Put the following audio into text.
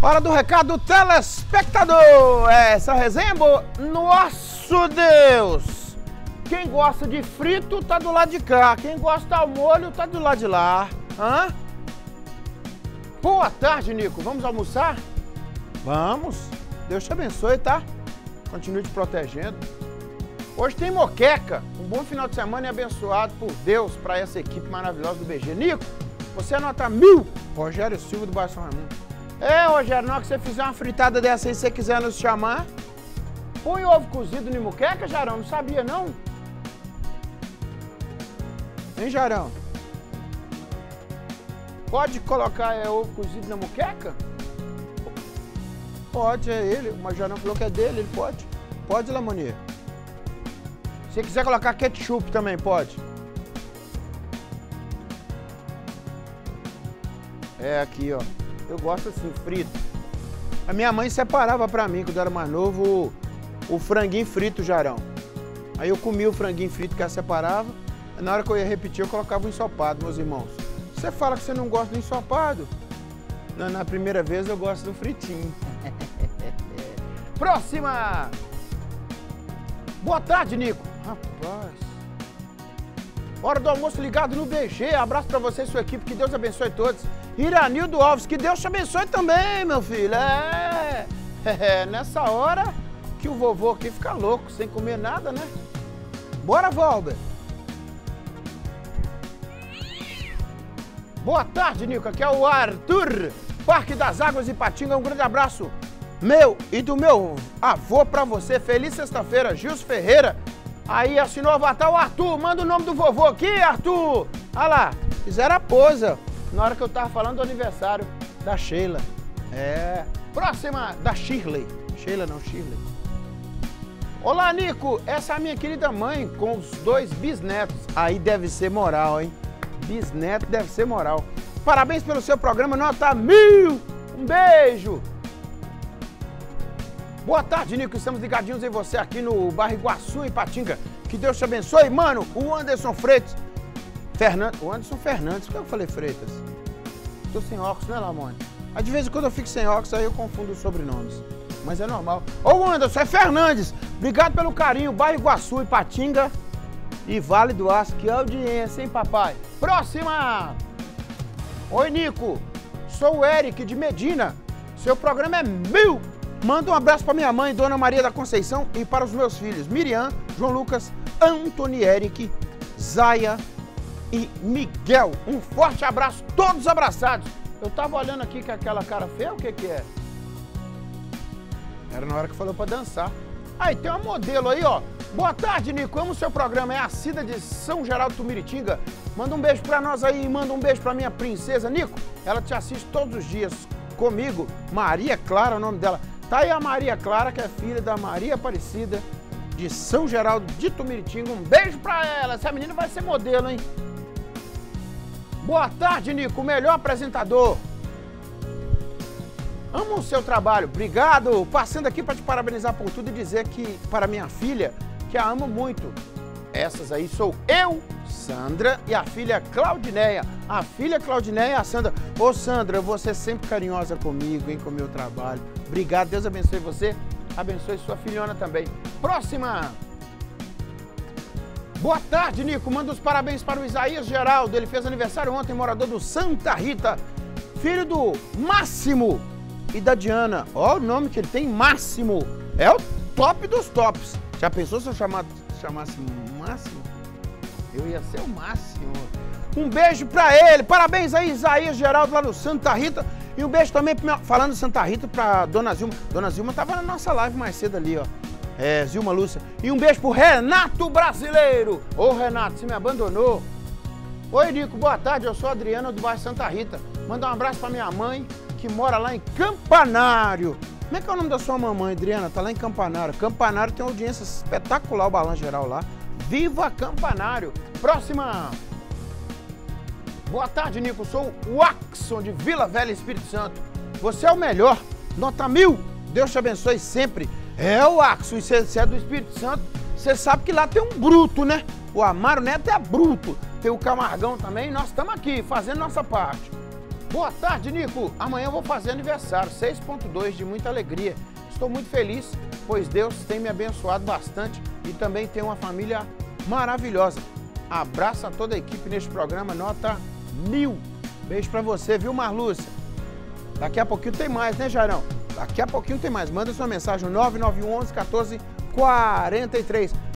Hora do recado, telespectador! Essa resenha é boa. Nosso Deus! Quem gosta de frito tá do lado de cá. Quem gosta ao molho tá do lado de lá. Hã? Boa tarde, Nico. Vamos almoçar? Vamos. Deus te abençoe, tá? Continue te protegendo. Hoje tem moqueca. Um bom final de semana e abençoado por Deus para essa equipe maravilhosa do BG. Nico, você anota 1000. Rogério Silva do Baixo São Raimundo. Rogério, na hora que você fizer uma fritada dessa aí, se você quiser nos chamar, põe ovo cozido em moqueca, Jarão? Não sabia, não? Hein, Jarão? Pode colocar ovo cozido na moqueca? Pode, é ele. Mas o Jarão falou que é dele, ele pode. Pode, Lamonier. Se você quiser colocar ketchup também, pode. É aqui, ó. Eu gosto assim, frito. A minha mãe separava pra mim, quando eu era mais novo, o franguinho frito, Jarão. Aí eu comia o franguinho frito que ela separava. Na hora que eu ia repetir, eu colocava o ensopado, meus irmãos. Você fala que você não gosta do ensopado? Na primeira vez eu gosto do fritinho. Próxima! Boa tarde, Nico. Rapaz. Hora do almoço ligado no BG. Abraço pra você e sua equipe. Que Deus abençoe todos. Iranildo Alves, que Deus te abençoe também, meu filho. Nessa hora que o vovô aqui fica louco, sem comer nada, né? Bora, Valber. Boa tarde, Nico. Aqui é o Arthur, Parque das Águas Ipatinga. Um grande abraço meu e do meu avô pra você. Feliz sexta-feira, Gilson Ferreira. Aí assinou o avatar o Arthur. Manda o nome do vovô aqui, Arthur. Olha lá, fizeram a pose na hora que eu tava falando do aniversário da Sheila. Próxima, da Shirley. Sheila não, Shirley. Olá, Nico. Essa é a minha querida mãe com os 2 bisnetos. Aí deve ser moral, hein? Bisneto deve ser moral. Parabéns pelo seu programa, nota 1000. Um beijo. Boa tarde, Nico. Estamos ligadinhos em você aqui no bairro Iguaçu, em Ipatinga. Que Deus te abençoe. Mano, o Anderson Freitas. O Anderson Fernandes. Por que eu falei Freitas? Tô sem óculos, né, Lamone? Mas de vez em quando eu fico sem óculos, aí eu confundo os sobrenomes. Mas é normal. Ô, Anderson, é Fernandes. Obrigado pelo carinho. Bairro Iguaçu, Ipatinga e Vale do Aço. Que audiência, hein, papai? Próxima! Oi, Nico. Sou o Eric de Medina. Seu programa é 1000. Manda um abraço para minha mãe, Dona Maria da Conceição, e para os meus filhos, Miriam, João Lucas, Antony Eric, Zaya e Miguel. Um forte abraço, todos abraçados. Eu tava olhando aqui com aquela cara feia, o que que é? Era na hora que falou para dançar. Aí, tem uma modelo aí, ó. Boa tarde, Nico. Amo o seu programa. É a Cida de São Geraldo Tumiritinga. Manda um beijo para nós aí, manda um beijo para minha princesa, Nico. Ela te assiste todos os dias comigo. Maria Clara, o nome dela. Tá aí a Maria Clara, que é filha da Maria Aparecida de São Geraldo de Tumiritinga. Um beijo pra ela. Essa menina vai ser modelo, hein? Boa tarde, Nico. O melhor apresentador. Amo o seu trabalho. Obrigado. Passando aqui para te parabenizar por tudo e dizer que, para minha filha, que a amo muito. Essas aí sou eu, Sandra, e a filha Claudineia. A filha Claudineia e a Sandra. Ô, Sandra, você é sempre carinhosa comigo, hein, com o meu trabalho. Obrigado, Deus abençoe você, abençoe sua filhona também. Próxima! Boa tarde, Nico. Manda os parabéns para o Isaías Geraldo. Ele fez aniversário ontem, morador do Santa Rita. Filho do Máximo e da Diana. Ó o nome que ele tem, Máximo. É o top dos tops. Já pensou se eu chamasse Máximo? Eu ia ser o Máximo. Um beijo pra ele. Parabéns aí, Isaías Geraldo, lá no Santa Rita. E um beijo também, falando de Santa Rita, pra Dona Zilma. Dona Zilma tava na nossa live mais cedo ali, ó. Zilma Lúcia. E um beijo pro Renato Brasileiro. Ô, Renato, você me abandonou. Oi, Nico, boa tarde. Eu sou a Adriana, do bairro Santa Rita. Manda um abraço pra minha mãe, que mora lá em Campanário. Como é que é o nome da sua mamãe, Adriana? Tá lá em Campanário. Campanário tem uma audiência espetacular, o Balanço Geral lá. Viva Campanário. Próxima. Boa tarde, Nico. Sou o Waxon, de Vila Velha, Espírito Santo. Você é o melhor. Nota 1000. Deus te abençoe sempre. O Waxon. E você é do Espírito Santo. Você sabe que lá tem um bruto, né? O Amaro Neto é bruto. Tem o Camargão também. Nós estamos aqui, fazendo nossa parte. Boa tarde, Nico. Amanhã eu vou fazer aniversário, 6.2, de muita alegria. Estou muito feliz, pois Deus tem me abençoado bastante e também tem uma família maravilhosa. Abraço a toda a equipe neste programa, nota 1000. Beijo pra você, viu, Marlúcia? Daqui a pouquinho tem mais, né, Jairão? Daqui a pouquinho tem mais. Manda sua mensagem no 9911 14 43.